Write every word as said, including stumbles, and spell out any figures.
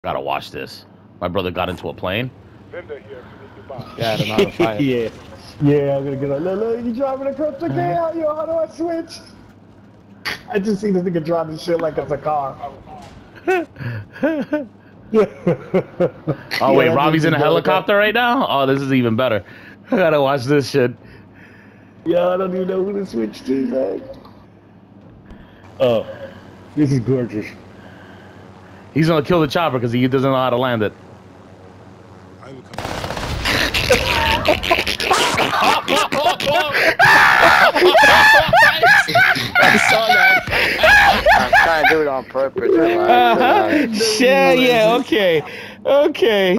Gotta watch this. My brother got into a plane. Yeah, I don't know how to Yeah. Yeah, I'm gonna get on. Look, look, you driving across the canal, yo, how do I switch? I just see this nigga driving shit like it's a car. Oh wait, Robbie's in a helicopter right now? Oh, this is even better. I gotta watch this shit. Yeah, I don't even know who to switch to, man. Oh, this is gorgeous. He's gonna kill the chopper because he doesn't know how to land it. I will come. I saw that. I'm trying to do it on purpose. Uh, yeah, yeah, okay. Okay.